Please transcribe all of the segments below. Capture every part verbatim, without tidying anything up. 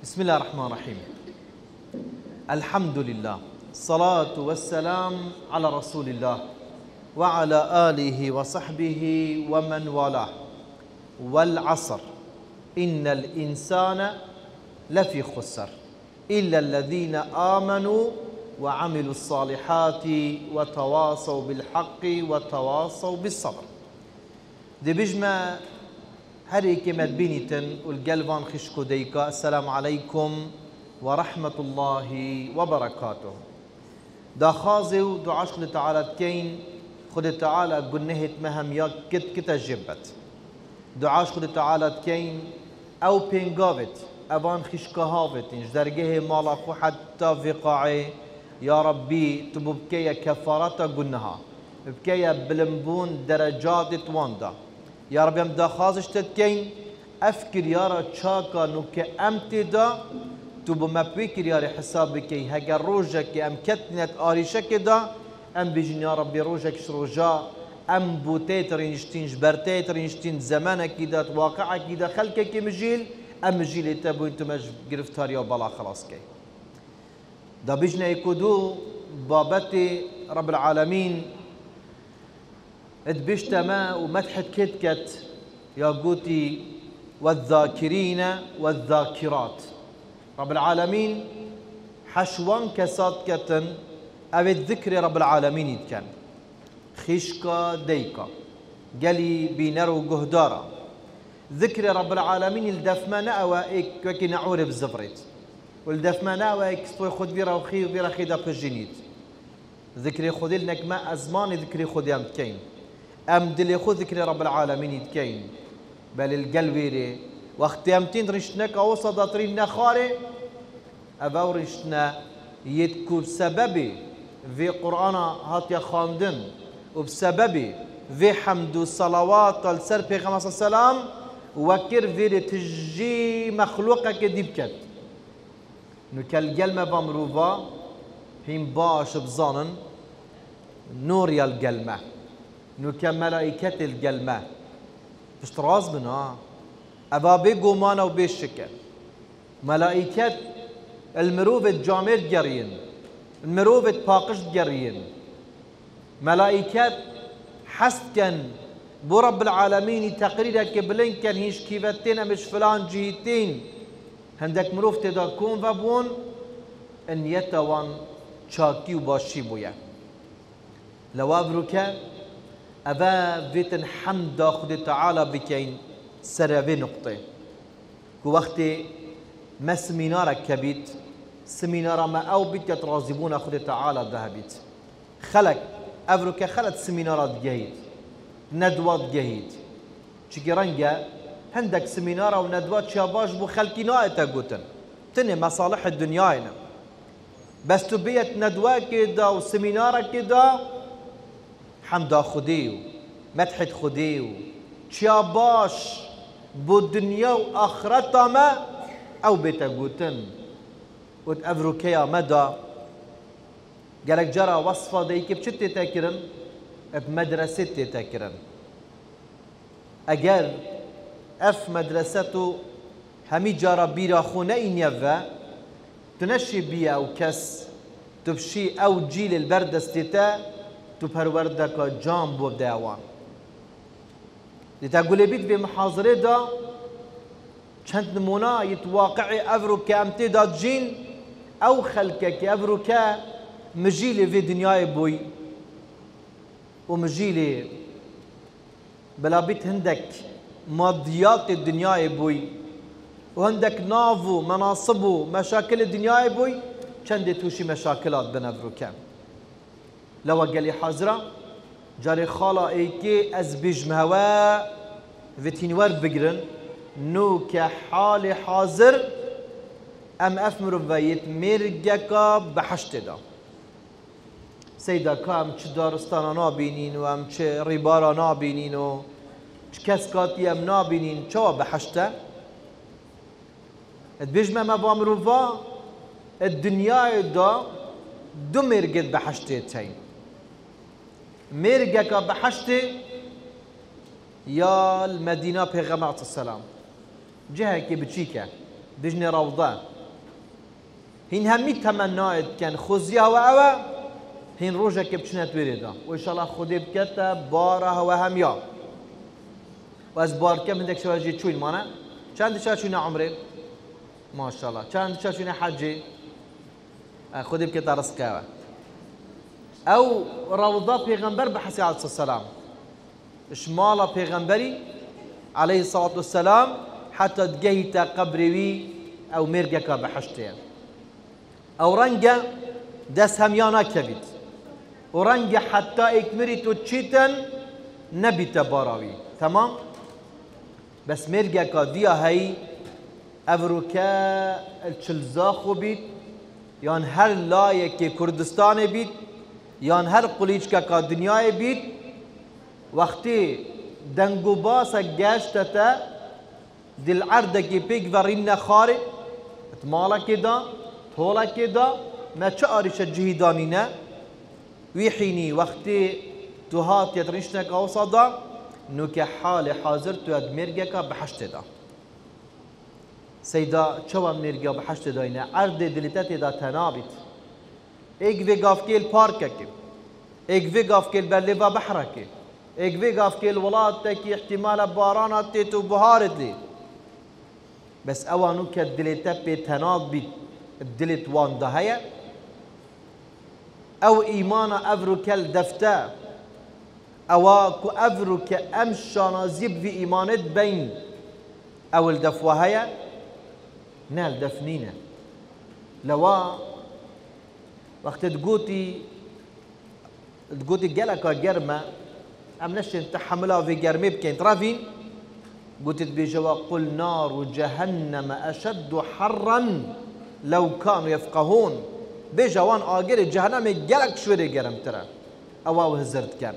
بسم الله الرحمن الرحيم. الحمد لله، الصلاة والسلام على رسول الله وعلى آله وصحبه ومن والاه. والعصر إن الإنسان لفي خسر إلا الذين آمنوا وعملوا الصالحات وتواصوا بالحق وتواصوا بالصبر. دي بجمع هري كما بينيتن والقلبان خشكو ديكا. السلام عليكم ورحمة الله وبركاته. دا خازي ودعاش خد تعالى كين خد تعالى قنهت مهم يا كت كتا جبت دعاش خد تعالى كين أو بينغافت أبان خشكا هافت إنش درجه مالا خو حتى فقاعي يا ربي تبكي كفارة قنها بكي بلمبون درجات تواندا يا رب يمدا خازش تتكين أفكر يارا تشاكا نوك أمتدا تبو ما بيكر ياري حسابك هجر روجك أم كتنت آريشك دا أم بيجن يا ربي روجك شروجا أم بوتيت رينشتين جبرتيت رينشتين زمانك دا واقعك دا خلقك مجيل أم مجيل تبو انتو مج گرفتار يا بلا خلاص كي دا بيجنا يكودو بابتي رب العالمين ادبشتما ومدحت كتكت يا قوتي والذاكرين والذاكرات. رب العالمين حشوان كسات كتن أبد ذكر رب العالمين يتكن خشكا ديكا قالي بينرو قهدارا ذكر رب العالمين الدفمانة أوائك وكي نعور بزفرت والدفمانة أوائك ستوي خد بيرا وخي وبيرا خيدا بجنيد ذكري خد لنك ما أزمان ذكري خد يمتكين أم دلي خذ ذكر رب العالمين يتكين بل القلبيري وقت يمتين رشنك أوصد طرين نخاري أبو رشنا يتكون سببي في قرآن هات خاندن وبسببي في حمد الصلوات السر بيغمبر صلى الله عليه وسلم وكر في تجي مخلوقك ديبكت نكال قلمة بمروفا هم باش بزانن نور يا القلمة نوكا ملائكة القلمة اشتراز بنا أبا بيقومانا وبيشكا ملائكة المروفة جامير جرين المروفة باقش جرين ملائكة حسد كان بو رب العالمين تقريرا كبلين كان هيش كيفتين مش فلان جهتين هندك مروف تداكون فابون ان يتوان شاكي وباشي بويا لو أبركا أبا فيتن حمد خد تعالى بكين سرابي نقطة كو وقتي ما سمينارك كبيت سمينارا ما أو بيت يترازبون خد تعالى ذهبت خلق أفرك خلت سمينارات جهيد ندوات جهيد شكي رنجا هندك سمينارا وندوات شاباش بو خلقي نائتا قوتن تني مصالح الدنيا هنا بس تبيت ندوات كده وسمينارا كده حمد خديو مدحت خديو تشاباش بالدنيا وآخرتها ما أو بتقوتن وتأفركيا مدى قالك جرى وصفة ديك بشتي تاكرن بمدرسة تاكرن أجر أف مدرسته همي جرى بيرا خونين يفا تنشي بيا أو كس تبشي أو جيل البرد استتا تو پروردك جام بو داوان لتقولي بيت في محاضرة دا چند نمونا يتواقعي أفرو كامتي دا جين أو خلقك أفرو كا مجيلي في دنياي بوي ومجيلي بلا بيت هندك ماديات الدنياي بوي وهندك نافو مناصبو مشاكل الدنياي بوي چند توشي مشاكلات بين أفرو كام لو قال حاضرة جاري خالا ايكي از بجمهوا فتينوار بقرن نو كحال حاضر ام افمرو فايت مرقكا بحشت دا سيدا كام چه دارستانا نابينين و ام چه ريبارا نابينين و چه كسكاتي ام نابينين چوا بحشتا بجمه ما بامرو فا الدنيا دا دو مرقت بحشتين مرقك بحشتي يا المدينة بيغمرة السلام جهة كي بتشيكا بجني روضة هين همي تمنايت كان خوزيها وأوا هين روجا كبشنات وريدا وإن شاء الله خدي بكتا بارها وهميا واز بار كم عندك شو جي تشوين مانا چند شاشونا عمري ما شاء الله چند شاشونا حجي خدي بكتا رزقها او روضة پیغمبر بحسي عليه الصلاة والسلام شمالا پیغمبري عليه الصلاة والسلام حتى تجيت قبروي او مرجك بحشتين او رنجة دس هميانا كبيت ورنجة حتى اكمري تشيتن نبي تباراوي تمام بس مرجك ديا هي افروكا الشلزاخو بيت يان هر لايك كردستان بيت يان هر قليشكا کا دنیای بید وقتی دنگو باسا گشتتا دل عردکی پیک ورین خاره اتمالا کدا طولا کدا ما چه آریش جهیدانینا ویحینی وقتی تو هات یترنشنک اوصادا نو که حال حاضر تو اد مرگکا بحشت دا سیدا چوا مرگا بحشت داینا عرد دلتت دا تنابید ایک وی گافکیل پارکه ایک وی گافکیل بلیوا بحرکه ایک وی گافکیل ولاد تکی احتمال بارانات تیتو بهارت لی بس اوانو که دلتا پی تناب بید دلت وان دهیه او ایمان افرو کل دفتا او کو افرو که ام شانازیب وی ایمانت بین او الدفوه هیا نه الدفنینه لوا وقت تقوتي تقوتي جلكا جرمة أم نشن تحملها في جرمي بكين ترافين قلت بجوا قل نار جهنم أشد حرا لو كانوا يفقهون بجوان آجر جهنم جلك شوري جرم ترى أو هزرت كان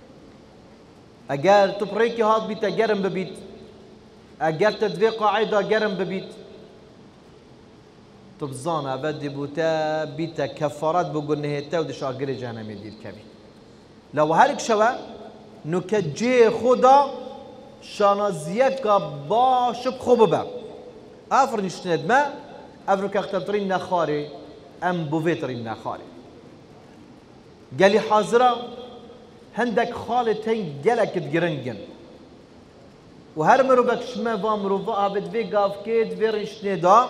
أجر تبريكي هاد بيت جرم ببيت أجر تدري قاعدة جرم ببيت تبزانا بدي بوتا بيتا كفارات بقول نهيتا ودش آجر جهنم يدير كبير لو هرك شوا نكجي خدا شانازيك باش بخوب با افر نشند ما افر كاخترترين نخاري ام بوفيترين نخاري قالي حاضرة هندك خالتين جلك تجرنجن وهر مروبك شما وامروفا ابد في قاف كيد في رشندا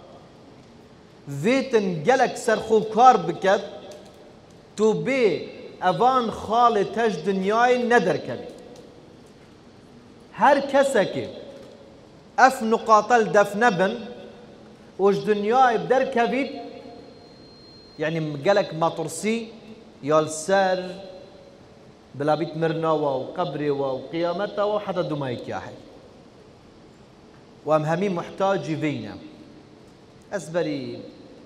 فيتن جلك سرخو كار بكت تو بي اوان خالتش دنیای ندر کبی هر کسی که اف نقاطل دفنه بن وش دنیای بدر کبید يعني قالك مطرسي يالسر بلا بيت مرنا وقبري وقيامته وحتى دمايك يا حي وام همي محتاج فينا اسبري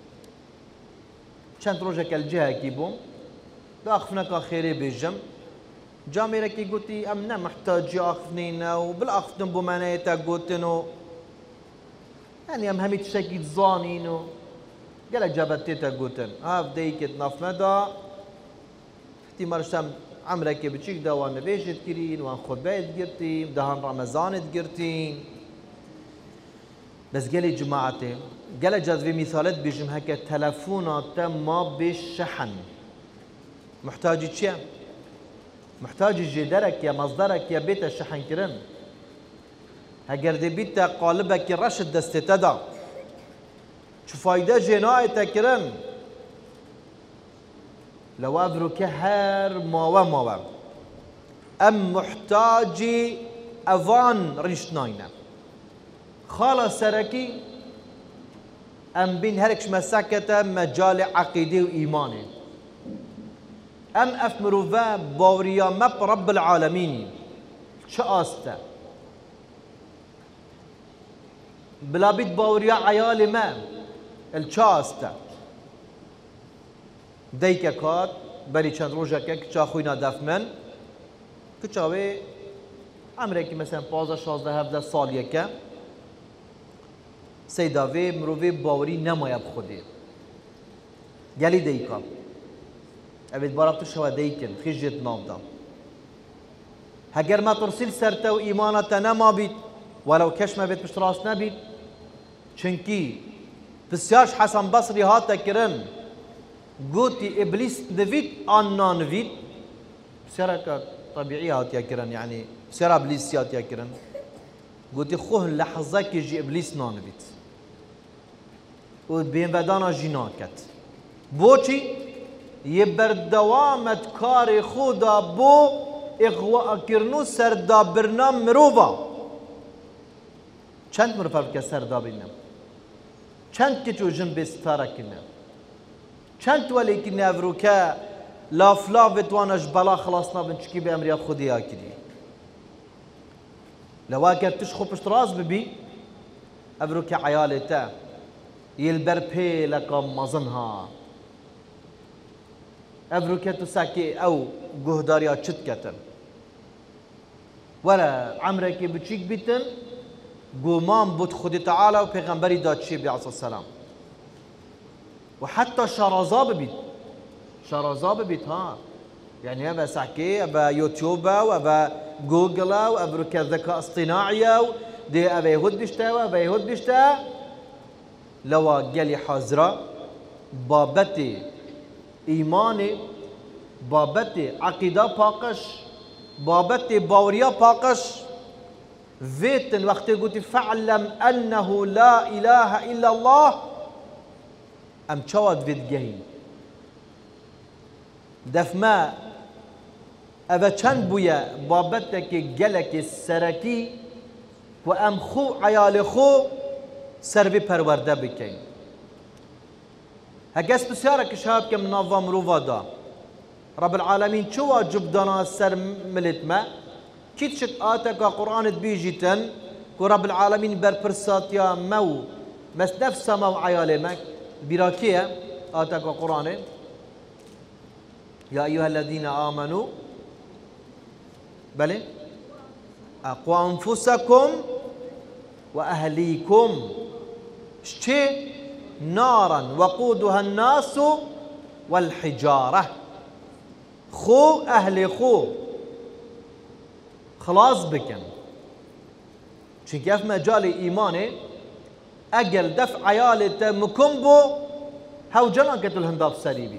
چند روجك الجهه كيبوم باخفنك خيري بجم جاميرا كي قلتي امنا محتاج اخفنينا وبالاخفن بمانيتا قلتنو يعني ام همي تشكي تزانينو قالك جابتيتا قلتن هاف ديكت نفمدا احتمال شام عمرك بتشيك دا وان بيجت كرين وان خطبه تقرتين دهان رمضان تقرتين بس قالي جماعتي قال جاز في مثالات بيجم هكا تلفونات ما بالشحن محتاج تشي محتاج جدرك يا مصدرك يا بيت الشحن كرن هاجر دي بيت قالبك رشد دستتدا شو فايدة جناية تكرن لو أبرو كهر ماوا ماوا أم محتاجي أفان ريشناينا خالا سركي أم بين هركش مساكة مجال عقيدي وإيماني أم أفمروفا باوريا مب رب العالمين شاستا بلا بيت باوريا عيالي ما الشاستا ديكا كات بري چند روجا كك چا خوينا دفمن كچاوي عمركي مثلا پانزده شانزده هفده سال يكا سيداوي مروفي باوري نمايا بخودي قالي ديكا ابد باربتو شوا ديكن خجت نافدا هجر ما ترسل سرته وإيمانته نما بيت ولو كش ما بيت مش راس نبيت چنکی بسیارش حسن بصری هاتا کرن قوتي إبليس نفيد أنا نفيد بسيارة طبيعية هاتيا كرن يعني بسيارة إبليس هاتيا كرن قوتي خوه لحظة كي يجي إبليس نا نفيد وبين بدانا جيناكت بوشي يبردوامت كاري خودا بو إغواء كرنو سردا برنام مروفا چند مرفر که سردا بینم چند که چو جنب استاره کنم چند ولی که نفرو که لاف لاف توانش بلا خلاص نبن چکی به امریات خودی ها کردی لو اگر تش خوبش راز ببی افرو که عیالته يلبر بي لكم مظنها افرو که تو ساكي او جهداريا چت كتن ولا عمرك بتشيك بيتن قومان بود خدي تعالى وبيغمبري داد شي عليه السلام وحتى شرازاب بيت شرازاب بيت ها يعني ابا ساكي ابا يوتيوب وابا جوجل وابا ذكاء اصطناعي دي ابا يهود بيشتا وابا يهود بيشتا لو قالي حاضرة بابتي ايماني بابتي عقيدة باقش بابتي باوريا باقش فيتن وقت قلت فاعلم انه لا اله الا الله ام چواد فيت جهين دفما ابا چند بويا بابتك جلك السركي وام خو عيال خو سربي پرورده بكين هكاس بسيارك شهاب كم نظام روفادا رب العالمين شو واجب دانا سر ملت ما كيت شت آتك قرآن بيجيتن ورب العالمين بربرسات يا مو مس نفس مو عيالي مك براكيه آتك قرآن يا أيها الذين آمنوا بلى أقوا أنفسكم وأهليكم شتي نارا وقودها الناس والحجارة خو أهلي خو خلاص بكن شي كيف مجال إيماني أجل دفع عيالي مكمبو هاو جناكة الهنداب سليبي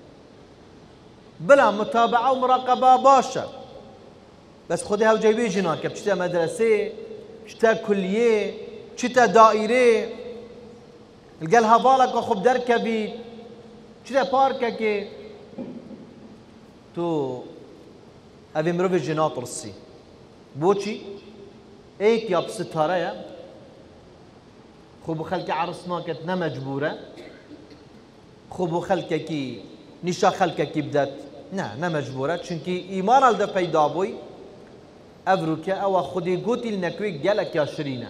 بلا متابعة ومراقبة باشا بس خدي هاو جايبي جناكة بشتا مدرسة بشتا كلية بشتا دائرة القلها بالك وخب دركبي بشتا باركك تو أبي مروفي جنات رسي بوشي ايك يا بستارة خب خلك عرسنا كت نمجبورة خب خلك كي نشا خلك كي بدات نا نمجبورة چونكي إيمان الدا پیدا بوي أفروكا أو خدي قوتي لنكوي جالك يا شرينا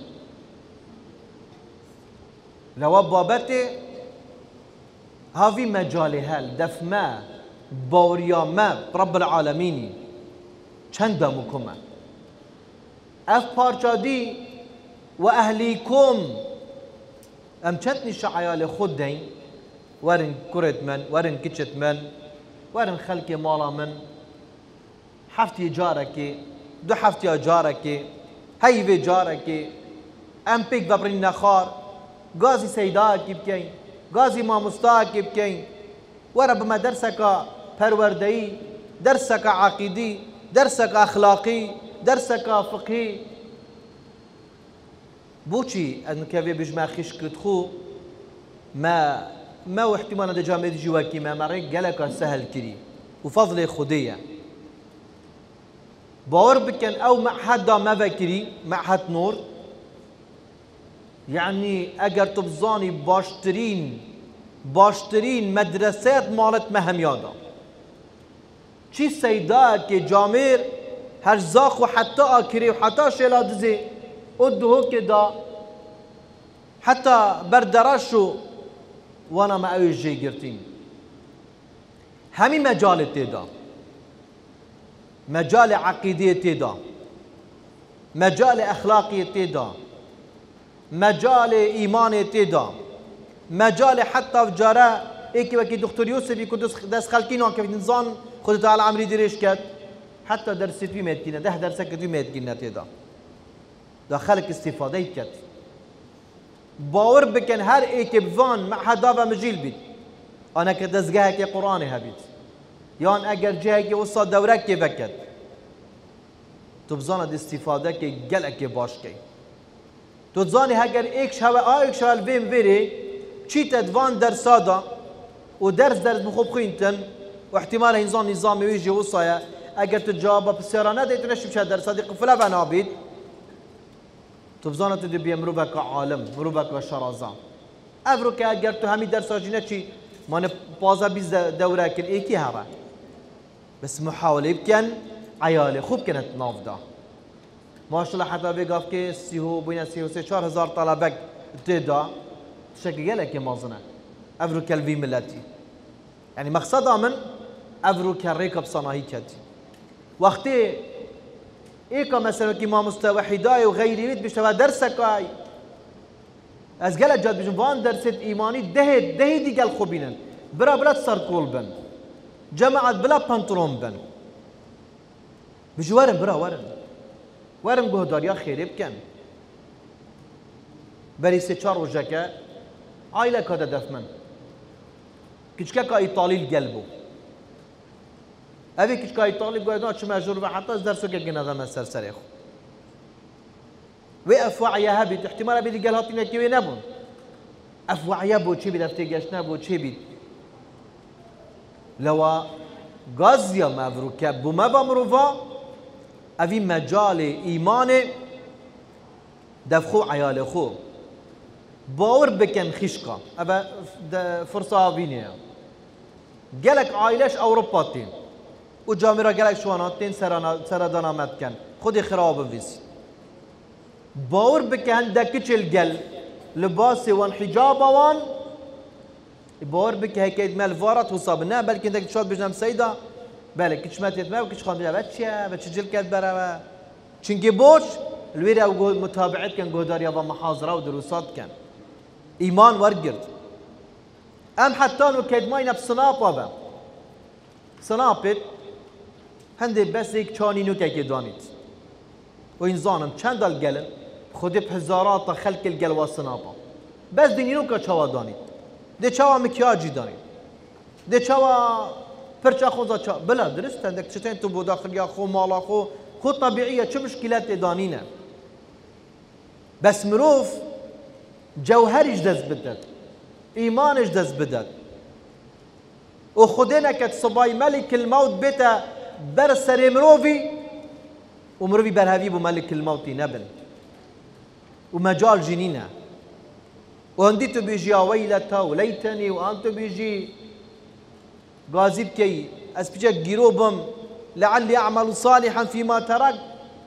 لو بابتي هذي مجالي هل دفما بوريا ما رب العالمين چند مكمه اف پارچادی و اهلیکم ام چتنی شعیال خود دین ورن کرت من ورن کچت من ورن خلق مالا من حفتی جارکی دو حفتی جارکی هیوی جارکی ام پیک ببرین نخار گازی سیدا کی بکین گازی مامستا کی بکین ورب ما درسك پروردهی درسك عقیدی درسك اخلاقی درسك فقهي بوشي ان كافي بجمع خيش كتخو ما ما احتمال هذا جامد جواكي ما مريك قالك سهل كري وفضل خديه باور بكن او مع حد ما فكري مع حد نور يعني اگر تبزاني باشترين باشترين مدرسات مالت مهم يادا چي سيدا كي جامير هرزاق وحتى آكري وحتى شلادزي ودهو كدا حتى بردرشو وانا ما اوي جي قرتين همي مجال تيدا مجال عقيدية تيدا مجال اخلاقية تيدا مجال ايمان تيدا مجال حتى فجارة ايكي وكي دكتور يوسف يكون دس خلقين كيف نظام خد تعالى عمري ديريش كات حتى درس توی مید گینه ده درس که توی مید گینه تیدا دا خلق استفاده کت باور بکن هر ایک بوان معهدا و مجیل بید آنها که دزگاه که قرآن هبید یان اگر جه که وصا دوره که بکد تو بزاند استفاده که گل که باش که تو زانی اگر ایک شو آیک شو الویم وری چی تدوان درسادا و درس درس بخوب خوینتن و احتمال انسان نظامی ویجی وصایا اگر تو جواب بسیارانه دیت نشی بشه درسادی قفله و نابید تو بزاند تو بیم مرو بک عالم مرو بک شرازان افرو که اگر تو همی درساجینه چی من بازا بیز دوره کن ایکی هوا بس محاوله بکن عیاله خوب کنت ناف دا ماشاءالله حتی بگاف که سیهو بین سیهو سه چهار هزار طلبک تدا شکل گله که مازنه افرو کلوی ملتی يعني مقصد من افرو كريكب صناهي كدي وقتی ایکا مثلا که ما مستوحدای و غیری بید بشتوا درسکای از گل جاد بجن وان درست ایمانی ده ده دیگل خوبینن برا بلا سرکول بن جماعت بلا پانترون بن بجو ورم برا ورم ورم گهداریا خیری بکن بری سه چار روزه که عائله کاده دفمن کچکه که ایطالی قلبو اوی کچکه ایطالی گوید نه چه مجبور و حتی از درسو که گناه من سر سریخو و افوعیه هبید احتمال بید گل هاتی نکیوی نبون افوعیه بود چی بید افتی گشت نبود چی بید لوا گازیا مفروکه بومه بامروفا اوی مجال ایمان دفخو عیال خو باور بکن خشکا اوه فرصه آوینه گلک عائلش اوروپاتین و جامعه گلک شواناتین سردان آمد کن خودی خراب ویسی باور بکن دکچل گل لباس وان حجاب وان باور بکن هکید مال وارد حساب نه بلکه دک شاد بجنم سیدا بله کچ ماتیت ما و کچ خان بجنم بچه بچه جل کرد برا چنگی بوش الویره او متابعت کن گهداری و محاضره و دروسات کن ایمان ورگرد ام حتی نو کدمای نب سناپ آبا سناپت هنده بس یک چانی نو که دانید و این زانم چند دل گلن خودی هزارات خلق الگل و سناپا بس دینی نو که چوا دانید ده چوا مکیاجی دانید ده چوا پرچا خوزا چوا بلا درست هندک چتین تو بود داخل یا خو مالا خو خو طبیعیه چه مشکلات دانینه بس مروف جوهرش دست بدد ایمانش دست بدد و خودی نکد صبای ملک الموت بیتا بر سر مروفی و مروفی برهوی بو ملک الموتی نبن و مجال جنینه و هندی تو بیجی ویلتا و لیتنی و انتو بیجی غازی بکی از پیچه گیرو بم لعلی اعمل صالحا فيما ترك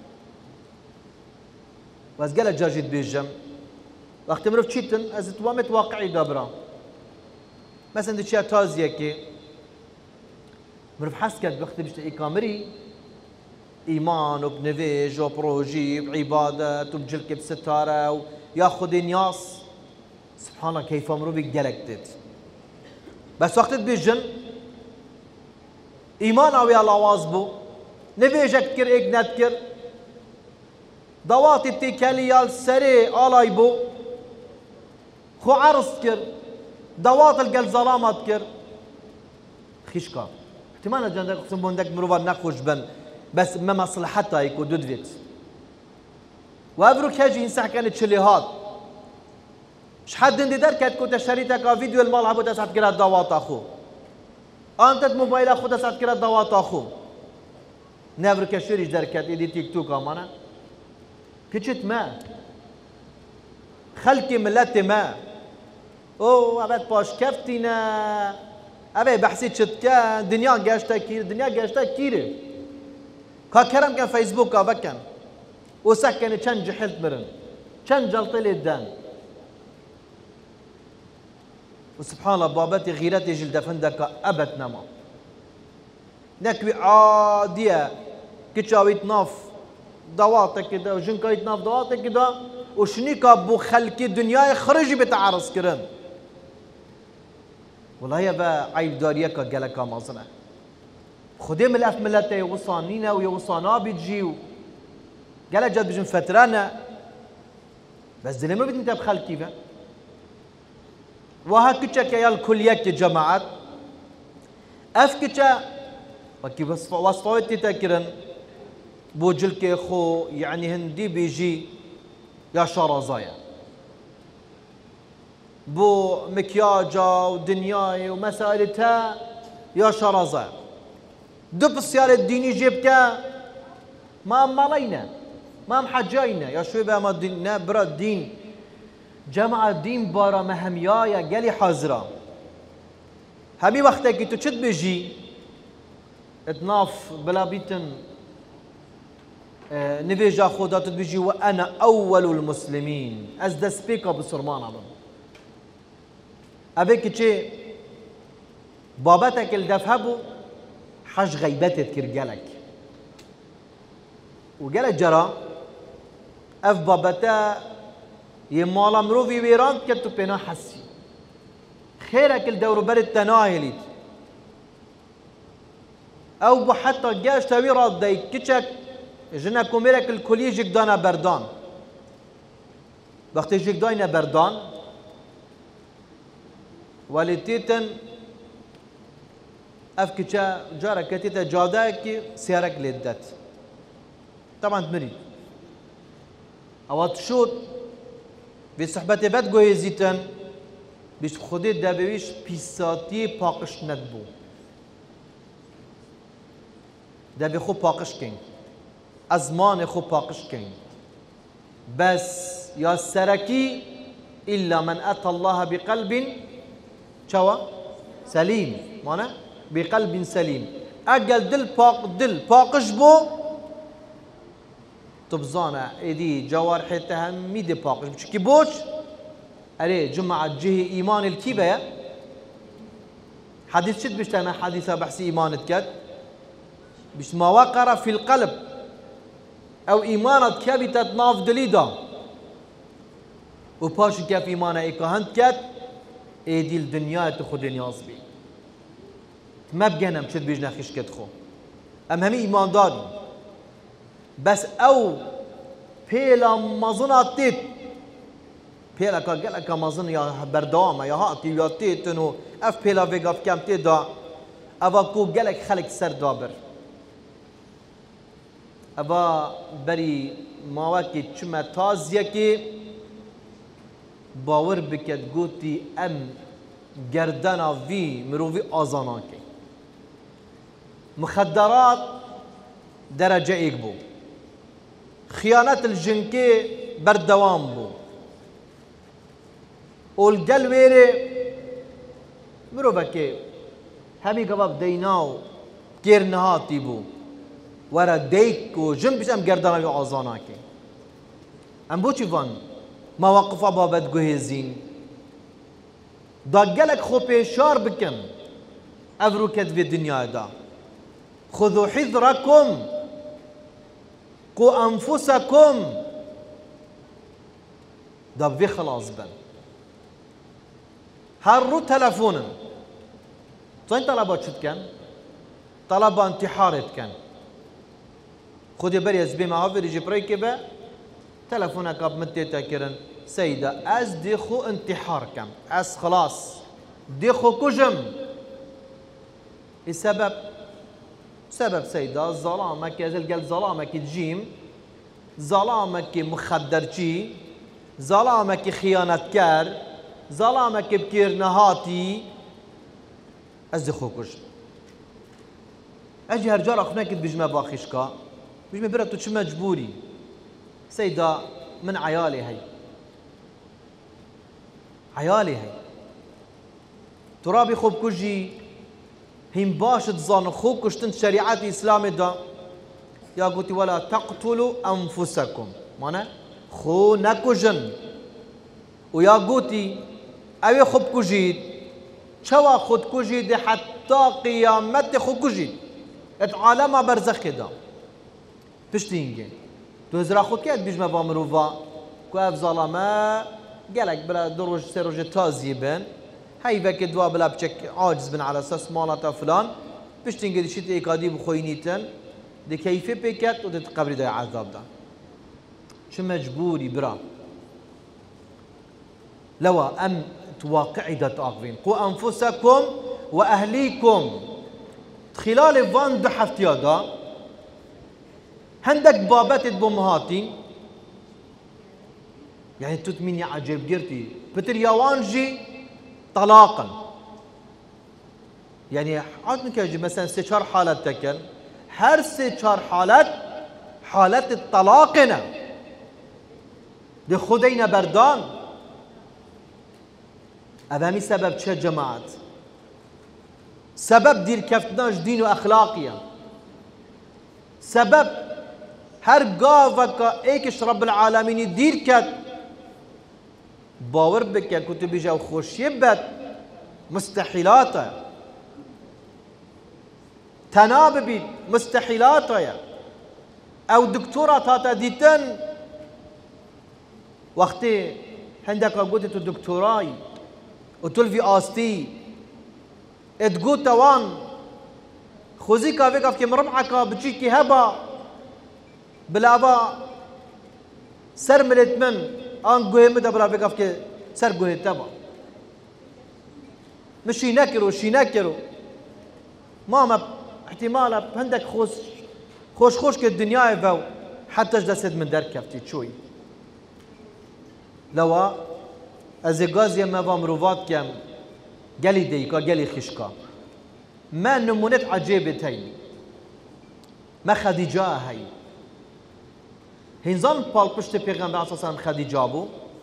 و از گل جاجید بیجم وقتی مروف چیتن از اتوامت واقعی دابرا مثلا دی چیه تازیه که مروف حس کرد وقتی بشت ای کامری ایمان و بنویج و پروژی و عبادت و بجلک بستاره و یا خودی نیاس سبحان الله کیفا مروفی گلک دید بس وقتی بیجن ایمان آوی الواز بو نویجک کر ایک ند کر دواتی تی کلیال سری آلای بو خو عرض کر دوات القل ظلامات کر خيشكا احتمال جندك قسم بوندك مروبا نخوش بن بس ما مصلحتها يكو دودفيت وابروك هاجي انسح كانت شليهات مش حد اندي در كانت كنت شريتك فيديو المال هبو تسعد كرا دوات اخو انت موبايل اخو تسعد كرا دوات اخو نابروك شريش در كانت ايدي تيك توك امانا كتشت ما خلقي ملت ما او ابد باش كفتينا ابي بحثي شت كان دنيا قاشتا كير دنيا قاشتا كير كا كرم كان فيسبوك كا بكن وسكن كان جحلت مرن كان جلطلي الدان وسبحان الله بابتي غيرتي جلد فندك ابد نما نكوي عاديه كتشاويت ناف دواتك كده وجنكايت ناف دواتك كده وشنيكا بو خلقي الدنيا خرجي بتعرس كرن والله يا با عيب داريكا قالكا مازنه خدي ملف ملته يوصانينا ويوصانا بتجيو قال جد بجن فترانا بس دلما بدي انت بخلقي فا وها كتشك يا الكلية جماعات اف كتشا وكي وصفوتي تكرن بوجلك خو يعني هندي بيجي يا شارزايا بو مكياجا ودنياي ومسائلتها يا شارزايا دب السيارة الديني جبتها ما مالينا ما محجينا يا شوي بقى ما دين برا الدين جماعة الدين بارا مهميايا قالي حاضرة همي وقتك تو تشد بيجي اتناف بلا بيتن اه نفيجا خودات بيجي وانا اول المسلمين از دا سبيكا بسرمان عبم ابيك تشي بابتك الدفهبو حاج غيبتت كرجالك وقالك جرى اف بابتا يمالا مروفي ويران كتو بينا حسي خيرك الدور برد تناهليت او بو حتى جاش تاوي راد داي كتشك جنا كوميرك الكلية جيك دانا بردان وقت جيك دانا بردان والتيتن اف كتشا جارة كتيتا جاداك سيارك لدت طبعا تمري او تشوت بصحبت بد گوی زیتن بیش خودی دبیش پیساتی پاکش ندبو دبی خو پاکش کن ازمان خو پاکش کن بس یا سرکی إلا من أتى الله بقلب شوا سليم مانا بقلب سليم أجل دل باق دل باقش بو تبزانا إيدي جوارح تهمي دي باقش بشكي بوش أري جمعة جهة إيمان الكيبة حديث شد بشتنا حديثة بحسي إيمان الكد بش ما وقر في القلب أو إيمانت كابي تتناف دليدا وباش كيف إيمانه إيكاهنت كد إيدي الدنيا تخو دنيا صبي ما بجنم شد بيجنا خيش كد خو أم همي إيمان داري بس أو بيلا مظنة تيت بيلا كا كا مظن يا بردامة يا هاتي يا تيت إنه أف بيلا فيجا في كام تيدا أبا كو جلك خلق سر دابر أبا بري ما وكي شما تازية كي باور بكت قوتي أم گردنا في مروفي آزاناكي مخدرات درجة إيك بو خيانات الجنكي بردوام بو والقل ويري مروفكي همي قباب ديناو كير نهاتي بو ورا ديك وجن بس أم گردنا في آزاناكي أم بو چيفان مواقف بابت جهزين داقلك خو بيشار بكم أفرو كذب الدنيا دا خذوا حذركم قوا أنفسكم دا بي خلاص بن هرو تلفون زين طلبات شد كان طلب انتحارت كان خذي بري أزبي معه في ريجي بريكي با تلفونك اب متيتا كرن سيدة از ديخو انتحار كم از خلاص ديخو كجم السبب سبب سيدة ظلامك يزل قال ظلامك تجيم ظلامك مخدرجي ظلامك خيانتكار ظلامك بكير نهاتي از ديخو كجم اجي هرجار اخناك بجمع باخشكا بجمع براتو تش مجبوري سيدة من عيالي هي عيالي هي ترابي خوب كجي هم باش تظن خوك وشتنت شريعات الإسلام دا يا قوتي ولا تقتلوا أنفسكم مانا خو نكجن ويا قوتي أبي خوب كجيد شوا خود كجيد حتى قيامت خو كجيد اتعالم برزخ دا تشتينجين تو زرا خود كيت بيجما بامروفا كواف ظلامة قالك بلا دروج سيروج تازي بن هاي فك دوا بلا بشك عاجز بن على اساس مالتا فلان باش تنقل شيت ايكادي بخوينيتن دي كيفي بيكت ودي تقبري دا عذاب دا شو مجبوري برا لوا ام واقعي دات آغوين قو أنفسكم وأهليكم خلال وان دو حفتيادا هندك بابت بمهاتين يعني تتمني عجيب جرتي بتر يوانجي طلاقا يعني عادنا كيجي مثلا سيشار حالات تكن هر سيشار حالات حالات الطلاقنا دي خدينا بردان أبامي سبب چه جماعت سبب دير كفتناش دين وأخلاقيا سبب هر قافك ايكش رب العالمين دير كت باور بك كتب جو خوشيبت مستحيلاته تناب بيت مستحيلاته او دكتورة تاتا ديتن وقتي عندك قلت الدكتوراي وتلفي آستي اتقول توان خوزي كافي كاف كم ربعك بتشيكي هبا بلابا سر ملت من آن قوه مدى بلا في كاف كي سر قوه تبا مشي نكرو شي نكرو ماما احتمال عندك خوش خوش خوش كالدنيا يفو حتى جلسد من در كفتي تشوي لوا از غازي ما بامروفات كم قالي ديكا قالي خشكا ما نمونت عجيبة هاي ما خديجة هاي هنزان بال پشت پیغمبر صلی الله علیه و خدیجه بو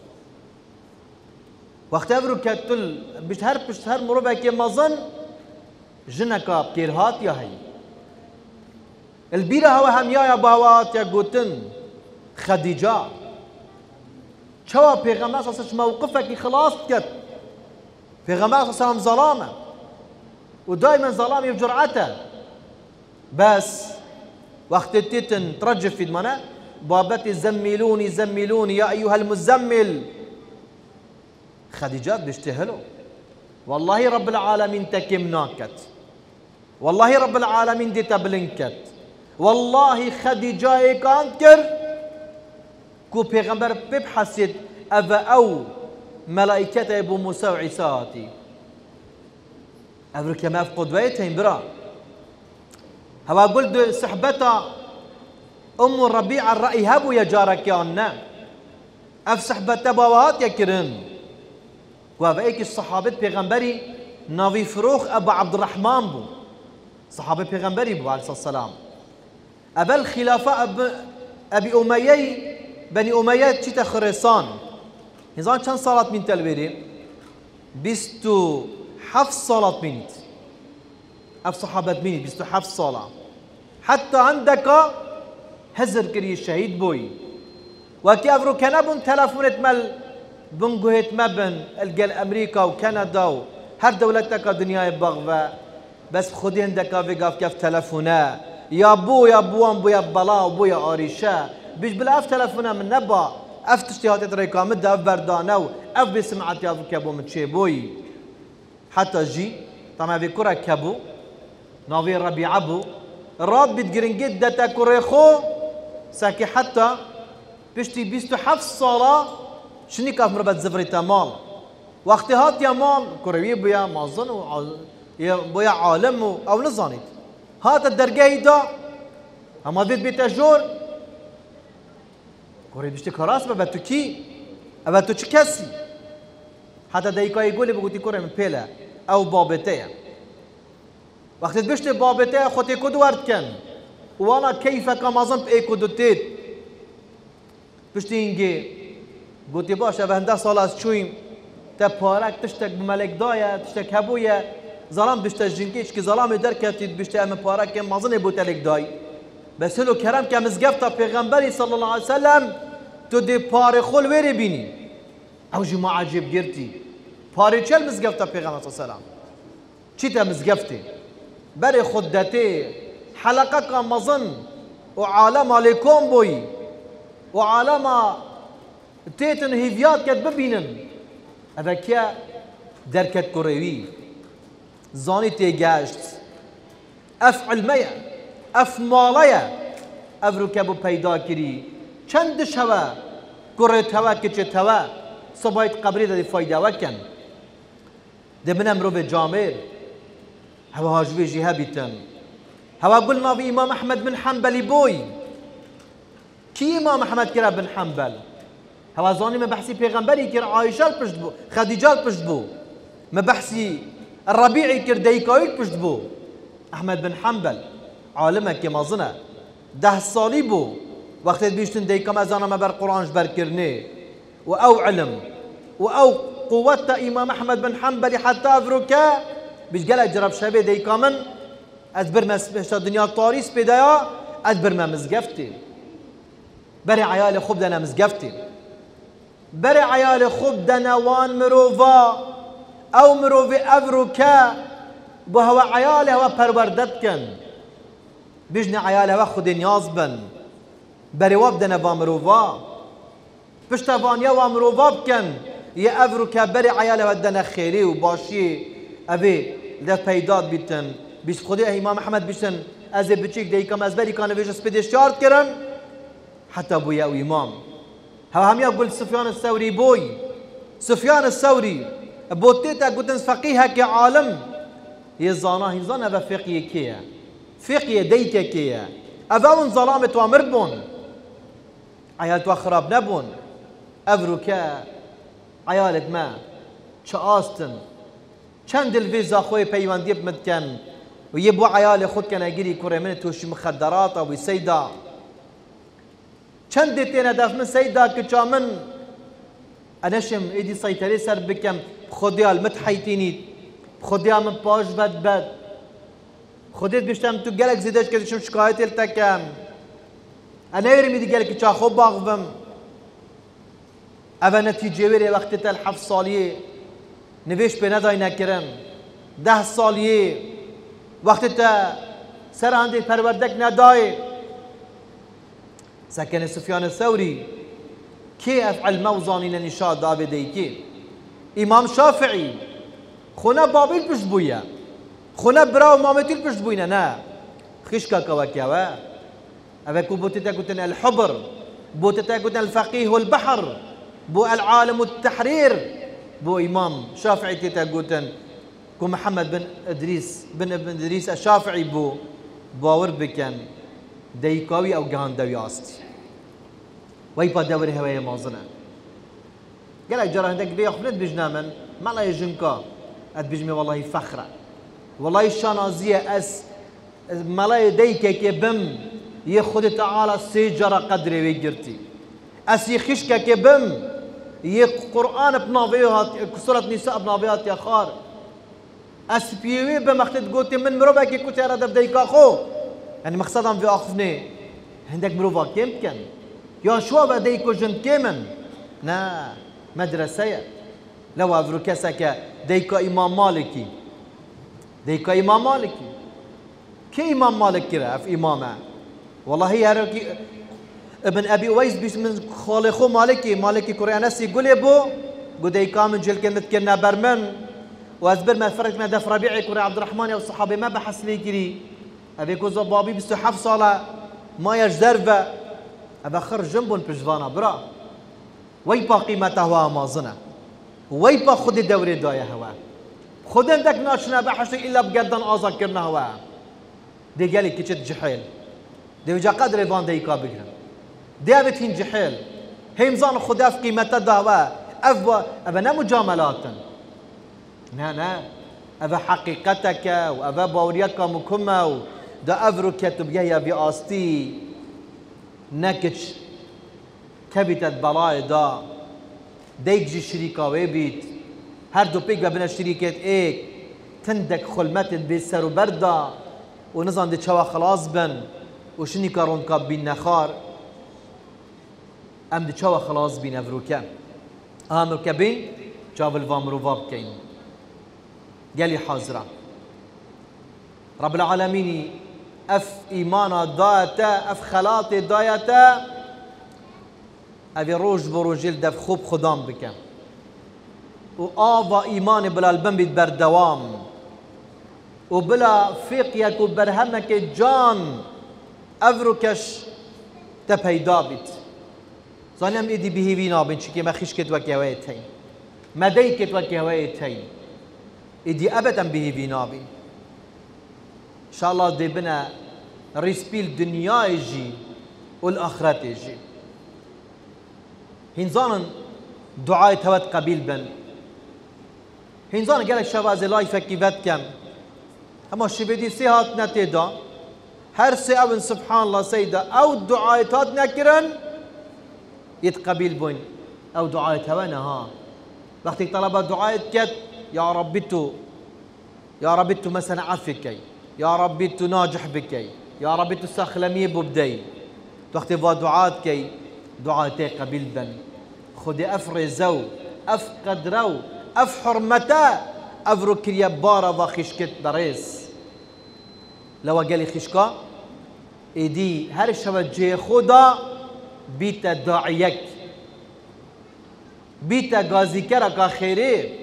وقت ابرو کتل بشت هر پشت هر مرو که مزن جنکا بکیرهات یا هی البیره هوا هم یا باوات یا گوتن خدیجه چوا پیغمبر صلی الله علیه و موقفك خلاص کت پیغمبر صلی الله علیه و ظلامه ودائما ظلامي بجرعته بس وقت تيتن ترجف في دمانه بابتي زملوني زملوني يا أيها المزمل خديجات بيشتهلوا والله رب العالمين تكمناكت والله رب العالمين دي تبلنكت والله خديجة كانكر كو پیغمبر ببحثت أفا أو ملائكة أبو موسى وعيساتي أبرك ما في قدوتهم برا هوا قلت صحبتا أم الربيع الرأي هبو يا جارك يا أنا أف صحبتا بوات يا كرن وأبيك الصحابة بيغمبري نافي فروخ أبو عبد الرحمن بو صحابة بيغمبري بو عليه الصلاة والسلام أبا الخلافة أب أبي أمية بني أمية تشيتا خريصان نظام كان صلاة من تلبيري بيستو حفظ صلاة منت أف صحابة منت بيستو حفظ صلاة حتى عندك هزر كري الشهيد بوي وكي أفرو كنبون تلفونت مال بنقوهت مبن الجل أمريكا وكندا هر دولتك دنيا بغوة بس خدي عندك في قاف كيف تلفونه يا بو يا بوان بو يا بلا وبو يا عريشة بيش بلا أف تلفونه من نبا أف تشتيهات ريكا مدة أف بردانو أف بسمعت يا كابو متشي بوي حتى جي طبعا في كرة كابو نافي ربيع أبو راد بتجرين جدة تكريخو ساكي حتى بيشتي بيستو حفظ صلاة شني كاف مربط زفري تمام واختهات يا مال كروي بيا مازن و بيا عالم او نزانيت هات الدرجة دا اما ديت بيتجور كوري بيشتي كراس ببتو كي ابتو چه كسي حتى دايكا يقولي بقولي كوري من بيلا او بابتين وقت بيشتي بابتين خوتي كود ورد كان وانا كيف كمازن باي كودوتيت بيشتي انجي قلتي باشا بهنده صلاة شويم تبارك تشتك بملك دايا تشتك هبويا ظلام بيشتك جنكيش كي ظلام دركتي بيشتك ام بارك كم مازن بوتلك داي بس هلو كرم كم زقفتا پیغمبري صلى الله عليه وسلم تو دي باري خول ويري بيني او جماعة عجيب جرتي باري چل مزقفتا پیغمبر صلى الله عليه وسلم چيتا مزقفتي بري خدتي حلقة كم مازن وعالم عليكم بوي وعالم تيتن هيفيات كت ببينن هذا كيا دركت كروي زاني تيجاشت اف علمية اف مالية افرو كابو پیدا كري چند شوا كريت هوا كچت هوا صبايت قبري دا دي فايدة وكن دبنا مروف جامر هوا هاجوي جهة بيتن هوا قلنا في إمام أحمد بن حنبل بوي كي إمام أحمد كرا بن حنبل هوا زاني ما بحسي پیغمبري كرا عائشة البشت بو خديجة البشت بو ما بحسي الربيعي كر ديكاوي البشت بو أحمد بن حنبل عالمه كما ظنه ده سالي بو وقت بيشتن ديكا ما زانا ما بر قرآن جبر كرني وأو علم وأو قوة إمام أحمد بن حنبل حتى أفركا بيش قال أجرب شبه ديكا من أدبر ما سبشت الدنيا طاريس بدايا أدبر ما مزقفتي بري عيالي خوب دنا مزقفتي بري عيالي خوب دنا وان مروفا أو مروفي أفركا بهوا عيالي هوا پروردتكن بيجني عيالي هوا خودين يازبن بري وابدنا بامروفا پشتوانيا وامروفا بكن يا أفركا بري عيالي ودنا خيري وباشي أبي ده پیداد بيتن بيش خودي إمام أحمد بيشن أزي بچيك ديكم أزبري كان بيش سبيدش شارت كرن حتى بويا وإمام هوا هم يقول سفيان الثوري بوي سفيان الثوري بوتيتا قلتن فقيها كعالم يزانا هنزانا بفقيه كيا فقيه ديكا كيا أفاون ظلامة وامربون عيالت وخراب نبون أفروكا عيالت ما شاستن چند الفيزا خوي بيوان ديب مدكن ويبوا عيالي خود كان يجري كوري من توشي مخدرات أو سيدا چند تين هدف من سيدا كجا من أنشم إيدي سيطري سر بكم خوديا المتحيتيني خوديا من باش بد بد خودت بيشتم تو جالك زيدش كده شو شكايت التكم أنا يرمي دي جالك تشاخو باغفم أبا نتيجة ويري وقت تل حف صالية نويش بنا داي نكرن ده صالية وقت تا سر عندي پروردك نداي سكن سفيان الثوري كي أفعل موزانين نشاد دابي ديكي إمام شافعي خونا بابيل پشت بويا خونا براو مامتيل پشت بوينا نا خشكا كواكيوا أبكو بوتتا كنتن الحبر بوتتا كنتن الفقيه والبحر بو العالم والتحرير بو إمام شافعي تتا كنتن كو محمد بن إدريس بن بن إدريس الشافعي بو باور بكن ديكاوي أو جهاندوي أستي ويبا دوري هواية مازنة قال جرى عندك بياخذ بجنامن ما لا يجنكا أد بجمي والله فخرة والله الشانازية أس ما لا يديك كبم يخد تعالى سيجرة قدري ويجرتي أس يخشك كبم يقرآن بنابيات سورة نساء بنابيات يا خار أس بيوي بمختد قوتي من مروبك كنت أرى دبديك أخو يعني مقصدا في أخفني عندك مروبا كم كان يا شو بديكو جن كمن نا مدرسة لو أفركسك ديكا إمام مالكي ديكا إمام مالكي كي إمام مالك كرا في إمامه والله هي هركي ابن أبي أويس بيش من خالقه مالكي مالكي كوريانسي يقول يبو قو ديكا من جل كلمة كنا برمن وأزبر ما فرق ما دف ربيعي كوري عبد الرحمن يا الصحابة ما بحس لي كري أبي كوزا بابي بستحف صالة ما يجذرفه أبا خرج جنبون بجوانا برا ويبا قيمته هو مازنه ويبا خد الدوري دايا هوا خد عندك ناشنا بحش إلا بقدن أذكرنا هوا دي قالي كيشت جحيل دي وجا قدر فان دي كابجرا دي أبتين جحيل هيمزان خدا في قيمته دهوا أفوا أبا نا مجاملات نا نا أبا حقيقتك وأبا باوريتك مكمة دا أفرك تبقى بأستي نكش كبتت بلاي دا ديك جي شريكة ويبيت هر دو بيك ببنا شريكة ايك تندك خلمت بيسر وبردا ونظام دي تشوا خلاص بن وشني كارون كاب بين نخار ام دي تشوا خلاص بين افروكا امر كبين جاب الفامرو فاب كين قالي حاضرة رب العالمين اف ايمانا دايتا اف خلاطي دايتا ابي روج بروجيل دف خوب خدام بكم وآفا إيماني بلا البن بيت بردوام وبلا فيقيك وبرهمك جان أفركش تبهيدا بيت ظنم إيدي بهي بينا بين شكي ما خشكت وكي هوايت هين ما ديكت وكي هوايت هين إدي أبدا به بينابي إن شاء الله دي بنا ريسبيل دنيا يجي والآخرة يجي هنزان دعاء توت قبيل بن هنزان قال الشباب زي لايفة كيفت كم أما الشبيدي سيهات نتيدا هر سي أبن سبحان الله سيدا أو دعاء تات نكرن يتقبيل بوين أو دعاء تونا ها وقت طلب دعاء كت يا ربي تو يا ربي تو مثلا عفكي يا ربي تو ناجح بكي يا ربي تو سخلمي ببدي وقت دعاء كي دعاء تي قبيل بن خدي أفرزو أف قدرو أف حرمتا أفرو كريا بارا وخشكت دريس لو قالي خشكا إيدي هر شبه جي خدا بيتا داعيك بيتا غازي كرك خيري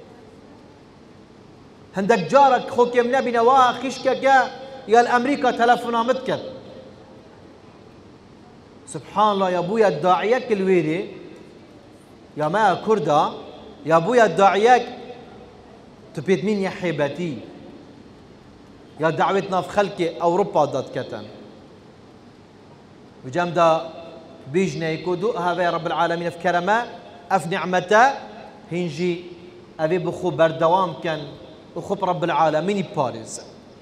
هندك جارك خوك يمنا بنوا خشكك يا الأمريكا تلفنا متكت سبحان الله يا ابويا الداعيك الويري يا ما كردا يا ابويا الداعيك تبيت مين يا حيبتي يا دعوتنا في خلق اوروبا دات كتن وجامدا بيجنا يكودو هذا يا رب العالمين في كرمه اف نعمته هنجي ابي بخو بردوام كان اخو رب العالمين باريس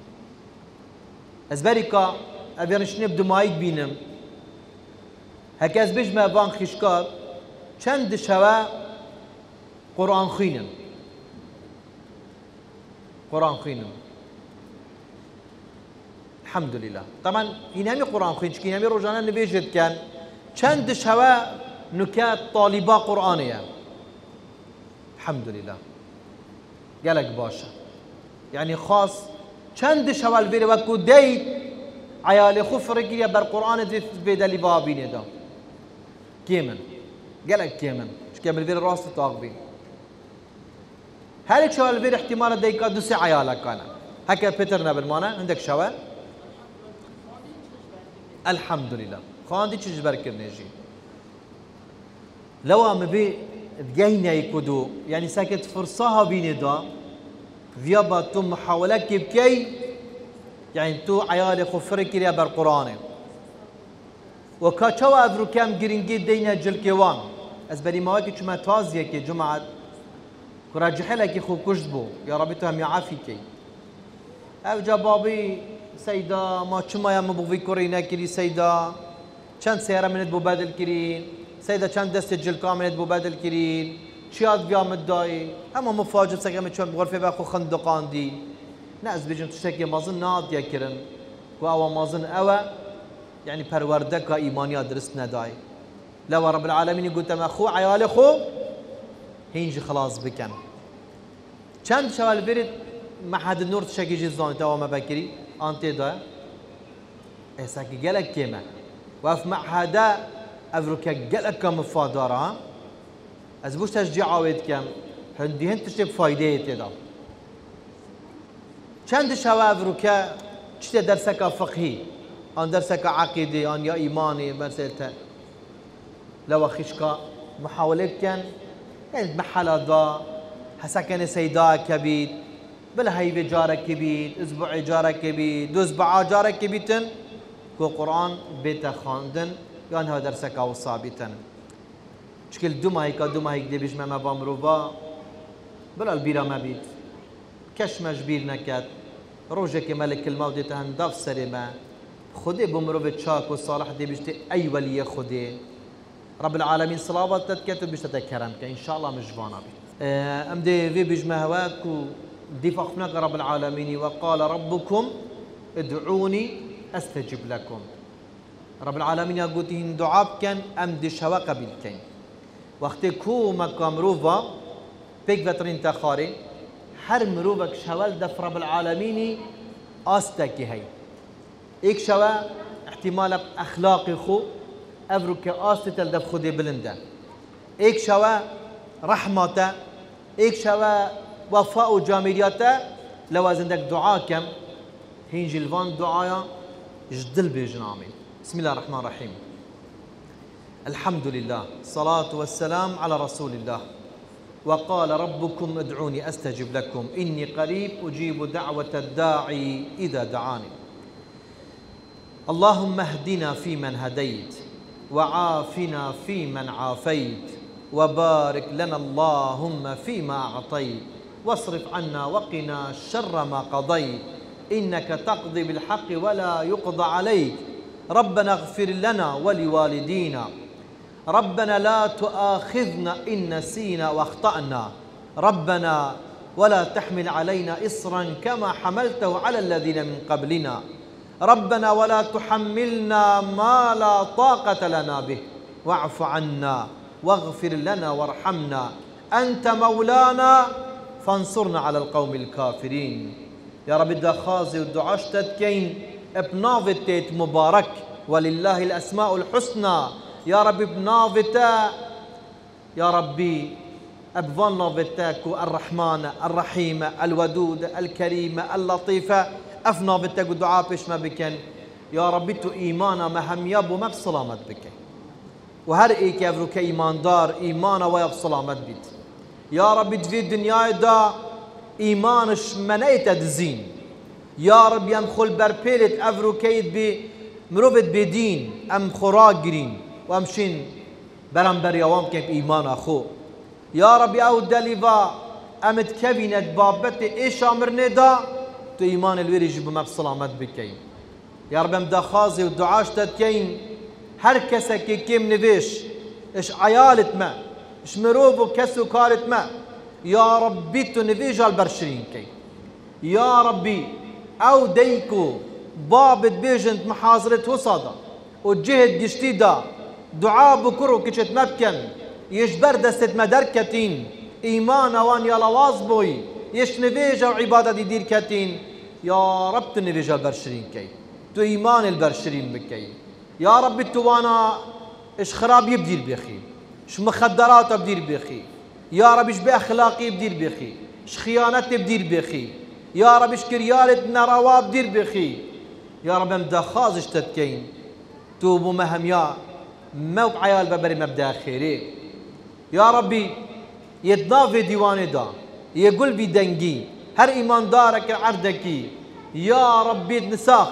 ازبريكا ابي نشنب دمايك بينم هكذا بيج ما بان خشكار چند شوا قرآن خوينم قرآن خوينم الحمد لله طبعا هنا همي قرآن خوين چكي همي روجانا نبيجد كان چند شوا نكات طالبا قرآنية الحمد لله قالك باشا يعني خاص چند شوا الفيري وكو ديت عيالي خفرقية بر قرآن دي بيدالي بابيني دا كيمن قالك كيمن مش كيمن الفيري راس تاقبي هالك شوا الفيري احتمال ديكا دوسي عيالك كان هكا بيترنا بالمانا عندك شوا الحمد لله خاندي چش بركرني جي لو ام بي بجينا يكودو يعني ساكت فرصها بيني دا فيابا تو محاولة كبكي يعني تو عيالي خفرك يا بالقرآن وكاتشوا افرو كام جرينجي دينا جلكيوان ازبري مواكي شما تازيه كي جمعة كراجح لك خو كشبو يا ربي تو هم يعافي كي او جبابي سيدا ما شما يا مبوفي كورينا كري سيدا چند سيارة منت بو بدل كرين سيدا چند دست جلكا منت بو بدل كرين شياد بيام الداي اما مفاجئ سكمت شو بغرفة باخو خندقان دي ناس بيجن تشتكي مازن ناد يا كرن واوا مازن اوا يعني پروردك ايمانيا درست نداي لو رب العالمين قلت ما اخو عيال خو هينجي خلاص بكن چند شوال بريد محد النور تشكي جزان تو ما بكري انت دا اساكي قالك كيما وف معهدا افرك قالك كم فادارا از بوش تشجيع عاود كم هندي هنت تشتي بفايده تدا چند شوا افرك چت درسك فقهي ان درسك عقيدي ان يا ايماني مثلا لو خشكا محاولة كان يعني محل ذا حسكن سيدا كبيد بلا هيبة جارك كبيد اسبوع جارك كبيد دو اسبوع جارك كبيدن كو قرآن بيت خاندن يعني هذا درسك او صابتن شكل دو ماهيك دو ماهيك دي بيش ما بامروبا بلا البيرا ما بيت كش مجبير نكت روجك ملك الموت تهندف سريما خدي بمروبة شاك وصالح دي بيشتي اي ولي خدي رب العالمين صلوات تتكتب باش تتكرمك ان شاء الله مجبانا بي ام دي في بيجما هواك دي فخناك رب العالمين وقال ربكم ادعوني استجب لكم رب العالمين يقول تهين دعاب كان ام دي شوا قبيل كان وقت كو مقام روفا بيك فترين تخاري هر مروفك شوال دف رب العالمين آستكي هاي ايك شوا احتمال اخلاقي خو افرك آستل دف خودي بلنده ايك شوا رحمته ايك شوا وفاء وجامريته لو عندك دعاء كم هينجي الفان دعايا جدل بيجنامي بسم الله الرحمن الرحيم الحمد لله الصلاة والسلام على رسول الله وقال ربكم ادعوني أستجب لكم إني قريب أجيب دعوة الداعي إذا دعاني. اللهم اهدنا فيمن هديت وعافنا فيمن عافيت وبارك لنا اللهم فيما أعطيت واصرف عنا وقنا شر ما قضيت إنك تقضي بالحق ولا يقضى عليك. ربنا اغفر لنا ولوالدينا ربنا لا تؤاخذنا إن نسينا واخطأنا ربنا ولا تحمل علينا إصرا كما حملته على الذين من قبلنا ربنا ولا تحملنا ما لا طاقة لنا به واعف عنا واغفر لنا وارحمنا أنت مولانا فانصرنا على القوم الكافرين. يا رب الدخازي والدعاء شتتكين بنافت مبارك ولله الأسماء الحسنى. يا رب بنافتا يا ربي أبفان نافتاك الرحمن الرحيم الودود الكريم اللطيفة أفنافتاك والدعاء بيش ما بكن. يا ربي تو إيمانا مهم يابو ما بسلامت بك وهر إيك أفروك إيمان دار إيمانا ويا بسلامت بيت. يا ربي تفي الدنيا دا إيمانش منيت دزين. يا رب يمخل بربيلت أفروكيت بمروفت بدين أم خراج جرين وامشين برام بريوام كيف إيمان أخو. يا رب أو دليفا أمت كبينت بابت إيش أمر ندا تو إيمان الويرج بما بسلامت بكين. يا رب أمدا خازي والدعاش تدكين هر كسك كيم نفيش إيش عيالت ما إيش مروفو كسو كارت ما يا ربي تو نفيج البرشرين كي. يا ربي أو ديكو بابت بيجنت محاضرة وصادا وجهد جشتيدا دعاء بكرو كشت مبكن يجبر دست مدركتين إيمان وان يلواز بوي يش نفيجة وعبادة دي دير كتين. يا رب تنفيجة البرشرين كي تو إيمان البرشرين بكي. يا رب توانا إش خراب يبدير بخي إش مخدرات بدير بخي. يا رب إش بأخلاقي بدير بخي إش خيانات بدير بخي. يا رب إش كريالة نروا بدير بخي. يا رب مدا خازش تتكين توبوا مهم يا موب عيال ببري مبدا خيري. يا ربي يتنافي ديوان دا يقول بدنجي هر إيمان دارك عردكي. يا ربي نساخ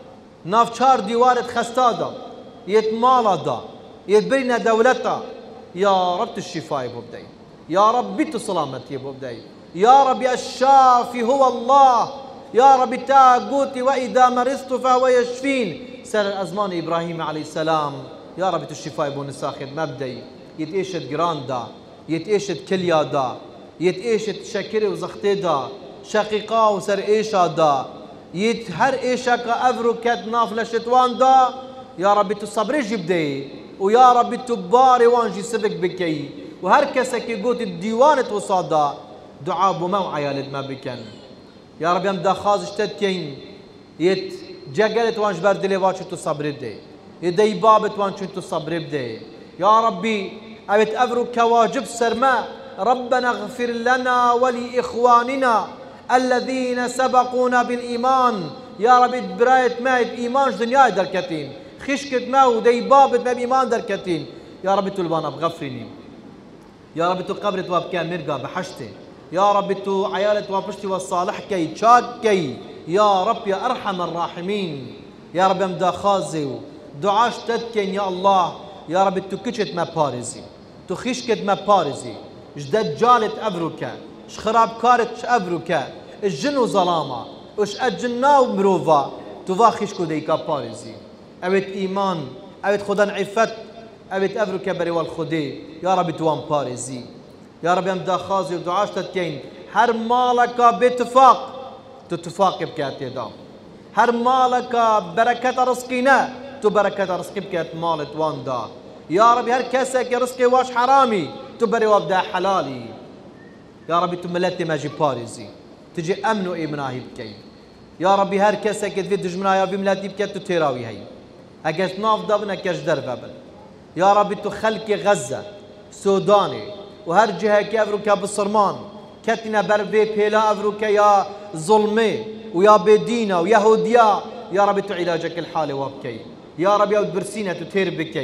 ناف شار ديوارت خستادا يتمالا دا يتبرنا دولتا. يا رب الشفاء ببدأي. يا ربي تسلامتي ببدأي. يا ربي الشافي هو الله. يا ربي تاقوتي وإذا مرضت فهو يشفين. سر الأزمان إبراهيم عليه السلام. يا ربي الشفاء بون ساخد مبدأي يتأشد جراندا يتأشد كليا دا يتأشد شكري وزختي دا شقيقا وسر إيشا دا يتهر إيشا كأفرو كت نافلة شتوان دا. يا ربي تصبري جبدي ويا ربي تباري وانجي سبك بكي وهر كسك يقول الديوان توصادا دعاء بمو عيال ما بكن. يا ربي امدا خازش تدكين يت جاقلت وانش بردلي وانش تصبري بدي يدي بابت وانش تصبري بدي. يا ربي أبت أفرو كواجب سرما ربنا اغفر لنا ولإخواننا الذين سبقونا بالإيمان. يا ربي برايت ما إيمان دنيا دركتين خشكت ما ودي بابت ما بإيمان دركتين. يا ربي تلبانا بغفرني. يا ربي تو قبرت وابكان مرقا بحشتي. يا ربي تو عيالت وابشتي والصالح كي تشاك كي. يا رب يا أرحم الراحمين. يا رب امدا خازي دعاش تدكين يا الله. يا رب تو كشت ما بارزي تو خشكت ما بارزي جدد جالت أبروكا اش خراب كارت أبروكا الجن وظلامة اش أجنا ومروفا تو خشكو ديكا بارزي. أبت إيمان أبت خدان عفت أبت أبروكا بري والخدي. يا رب توان بارزي. يا رب امدا خازي ودعاش تدكين هر مالك باتفاق تتفاق بكاتي دام. هر مالك بركة رزقنا تو بركة رزقي بكات مالت واندا. يا رب هر كسك رزقي واش حرامي تبري وابدا حلالي. يا ربي تملتي ماجي باريزي تجي امنو ايمناهي بكي. يا ربي هر كسك تفيد دجمنا يا ربي ملاتي بكات تراوي هي اجت ناف دبنا كاش دربابل. يا ربي تخلكي غزة سوداني وهر جهة كافروكا بالصرمان كتنا بربي بيلا افروكا يا ظلمي ويا بدينا ويهوديا. يا ربي تو علاجك الحالي وابكي. يا ربي يا برسينا تثير بكي.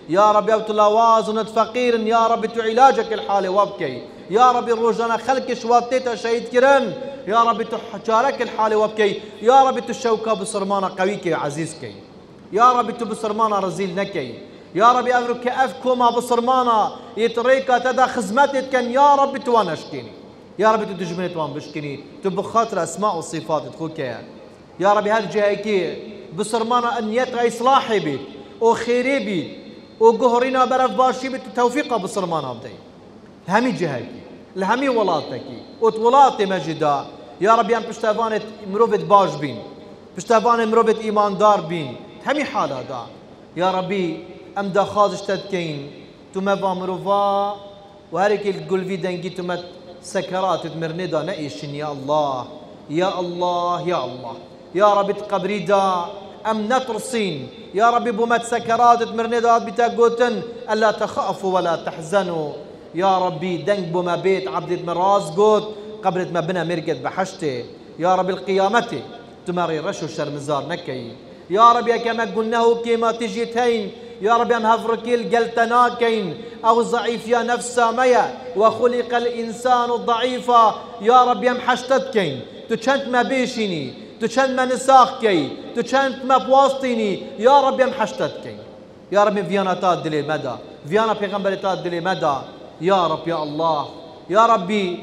يا ربي أو تلوازنت فقير يا ربي تو علاجك الحالة وابكي يا ربي الروجانا خلق شواتيتا شهيد كرن يا ربي تحجارك الحالة وابكي يا ربي تشوكا بصرمانا قويكي عزيزكي يا ربي تبصرمانا رزيل نكي يا ربي أفرك أفكما بصرمانا يتريكا تدا خزمتك كان يا ربي توانشكيني يا ربي تدجمني توان بشكيني تبخاطر أسماء وصفات تخوكي يا ربي هالجهيكي بصرمانا أن يتغي إصلاحي بيت وخيري بيت وقهرنا برف باشي بيت توفيقا بصرمانا بدي همي جهيكي الهمي ولاتكي وتولاتي مجدا يا ربي أن بشتافانت مروفت باش بين بشتافان مروفت إيمان دار بين همي حالة دا يا ربي أم دا خازش تدكين تما فامروفا وهريك القلبي دنجي تما سكرات تمرني دا نئيشن يا الله يا الله يا الله يا ربي تقبري دا أم نترسين يا ربي بومت سكرات تمرني دا بتاقوتن ألا تخافوا ولا تحزنوا يا ربي دنج بوما بيت عبدت مراز قوت قبرت ما بنا مرقد بحشتي يا ربي القيامتي تماري رشو شرمزار نكي يا ربي كما قلناه كما تجيتين يا ربي أم هفركيل قلتناكين أو ضعيف يا نفس ميا وخلق الإنسان ضعيفا يا ربي أم حشتتكين تشنت ما بيشيني تشنت ما نساخكي تشنت ما بواستيني يا ربي أم حشتتكين يا ربي فيانا تاد دلي مدى فيانا بيغمبر تاد دلي مدى يا رب يا الله يا ربي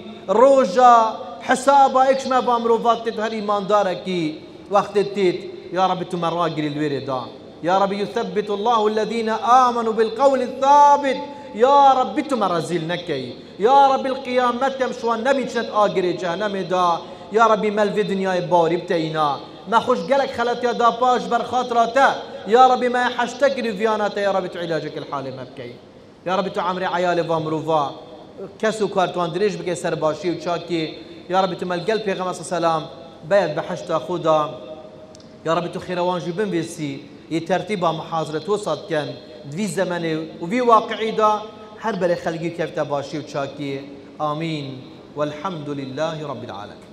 روجا حسابا اكش ما بامروفات تتهر إيمان داركي وقت التيت يا رب تمراقل الوردا يا رب يثبت الله الذين آمنوا بالقول الثابت يا رب تمرزيل نكي يا رب القيامة مشوان نبي تشنت آقري جهنم دا يا ربي مال في دنيا باري بتينا ما خوش قلق خلت يا دا باش برخاطرته يا ربي ما حشتكري فياناته يا رب تعلاجك الحالة مبكي يا رب تعمري عيالي فامروفا كسو كارتوان دريش بكي سرباشي وشاكي يا رب تمال قلب يا غمس السلام بيت بحشتا خدا يا رب تخيروان جبن بيسي يترتيبها محاضرة وسط كان في زمنه وفي واقعي دا هر بلي خلقي كيف تباشي وشاكي آمين والحمد لله رب العالمين.